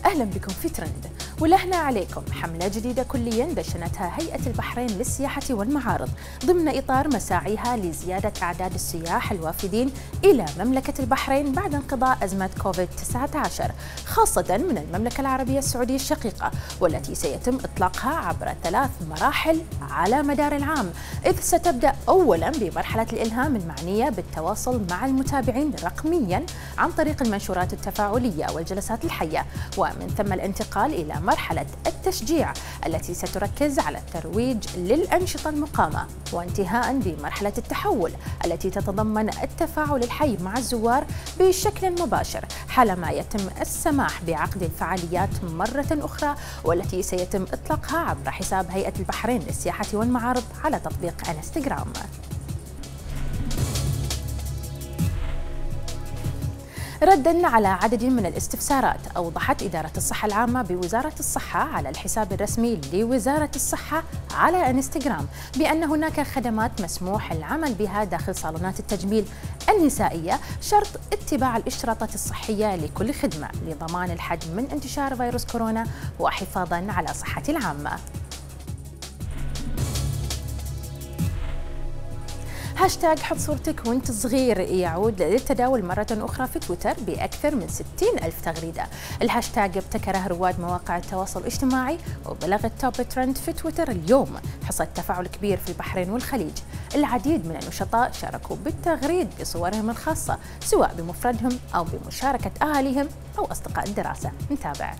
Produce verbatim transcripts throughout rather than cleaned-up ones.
أهلا بكم في ترند. ولهنا عليكم حملة جديدة كليا دشنتها هيئة البحرين للسياحة والمعارض ضمن إطار مساعيها لزيادة أعداد السياح الوافدين إلى مملكة البحرين بعد انقضاء أزمة كوفيد تسعة عشر، خاصة من المملكة العربية السعودية الشقيقة، والتي سيتم إطلاقها عبر ثلاث مراحل على مدار العام، إذ ستبدأ أولا بمرحلة الإلهام المعنية بالتواصل مع المتابعين رقميا عن طريق المنشورات التفاعلية والجلسات الحية، ومن ثم الانتقال إلى مرحلة التشجيع التي ستركز على الترويج للأنشطة المقامة، وانتهاء بمرحلة التحول التي تتضمن التفاعل الحي مع الزوار بشكل مباشر حالما يتم السماح بعقد الفعاليات مرة أخرى، والتي سيتم إطلاقها عبر حساب هيئة البحرين للسياحة والمعارض على تطبيق انستغرام. ردا على عدد من الاستفسارات، أوضحت إدارة الصحة العامة بوزارة الصحة على الحساب الرسمي لوزارة الصحة على انستغرام بأن هناك خدمات مسموح العمل بها داخل صالونات التجميل النسائية شرط اتباع الاشتراطات الصحية لكل خدمة لضمان الحد من انتشار فيروس كورونا وحفاظا على صحة العامة. هاشتاج حط صورتك وانت صغير يعود للتداول مرة أخرى في تويتر بأكثر من ستين ألف تغريدة. الهاشتاج ابتكره رواد مواقع التواصل الاجتماعي وبلغ التوب ترند في تويتر اليوم، حصل تفاعل كبير في البحرين والخليج. العديد من النشطاء شاركوا بالتغريد بصورهم الخاصة سواء بمفردهم أو بمشاركة أهاليهم أو أصدقاء الدراسة. نتابع.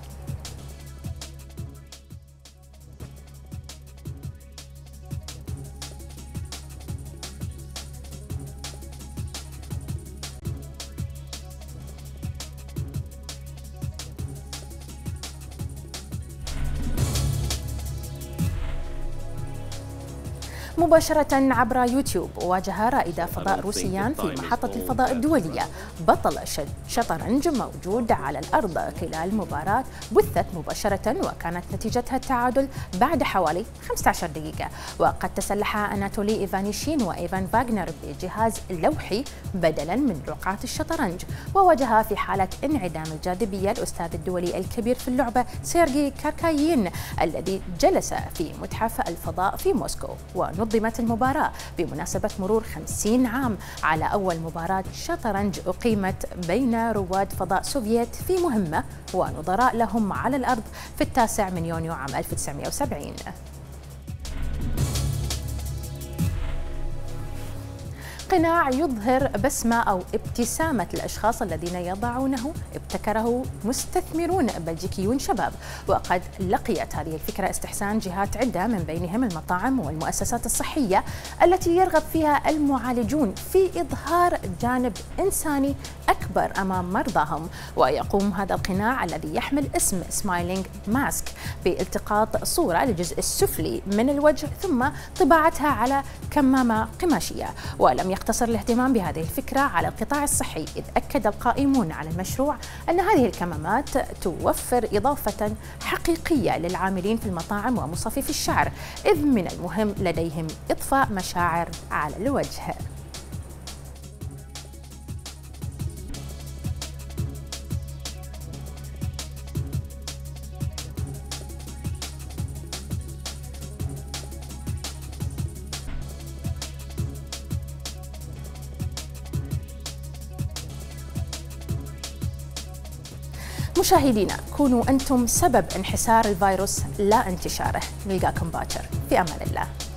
مباشرة عبر يوتيوب، واجه رائد فضاء روسيان في محطة الفضاء الدولية بطل شطرنج موجود على الأرض خلال مباراة بثت مباشرة وكانت نتيجتها التعادل بعد حوالي خمسة عشر دقيقة. وقد تسلح أناتولي إيفانيشين وإيفان فاغنر بجهاز لوحي بدلا من رقعة الشطرنج، وواجه في حالة انعدام الجاذبية الأستاذ الدولي الكبير في اللعبة سيرجي كاركايين الذي جلس في متحف الفضاء في موسكو. ونظمت المباراة بمناسبة مرور خمسين عام على أول مباراة شطرنج أقيمت بين رواد فضاء سوفييت في مهمة ونظراء لهم على الأرض في التاسع من يونيو عام ألف وتسعمئة وسبعين. قناع يظهر بسمة أو ابتسامة الأشخاص الذين يضعونه ابتكره مستثمرون بلجيكيون شباب، وقد لقيت هذه الفكرة استحسان جهات عدة من بينهم المطاعم والمؤسسات الصحية التي يرغب فيها المعالجون في إظهار جانب إنساني أكبر أمام مرضاهم. ويقوم هذا القناع الذي يحمل اسم سمايلينج ماسك بالتقاط صورة للجزء السفلي من الوجه ثم طباعتها على كمامة قماشية. ولم يقتصر الاهتمام بهذه الفكرة على القطاع الصحي، إذ أكد القائمون على المشروع أن هذه الكمامات توفر إضافة حقيقية للعاملين في المطاعم ومصففي الشعر، إذ من المهم لديهم إضفاء مشاعر على الوجه. مشاهدينا، كونوا أنتم سبب انحسار الفيروس لا انتشاره. نلقاكم باكر، في أمان الله.